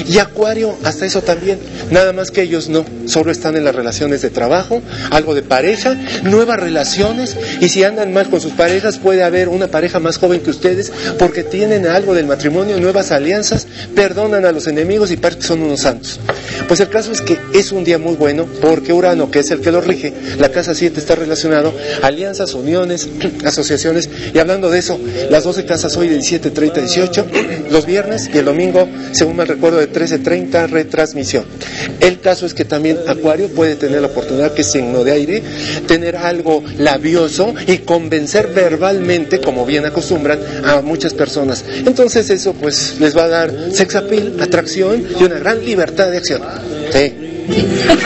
Y Acuario, hasta eso también, nada más que ellos no, solo están en las relaciones de trabajo, algo de pareja, nuevas relaciones, y si andan mal con sus parejas, puede haber una pareja más joven que ustedes, porque tienen algo del matrimonio, nuevas alianzas, perdonan a los enemigos y parece que son unos santos. Pues el caso es que es un día muy bueno, porque Urano, que es el que lo rige, la casa 7 está relacionado a alianzas, uniones, asociaciones, y hablando de eso, las 12 casas hoy de 17, 30, 18, los viernes y el domingo, según me recuerdo, de 13:30, retransmisión. El caso es que también Acuario puede tener la oportunidad, que es signo de aire, tener algo labioso y convencer verbalmente, como bien acostumbran, a muchas personas. Entonces eso pues les va a dar sex appeal, atracción y una gran libertad de acción. Sí.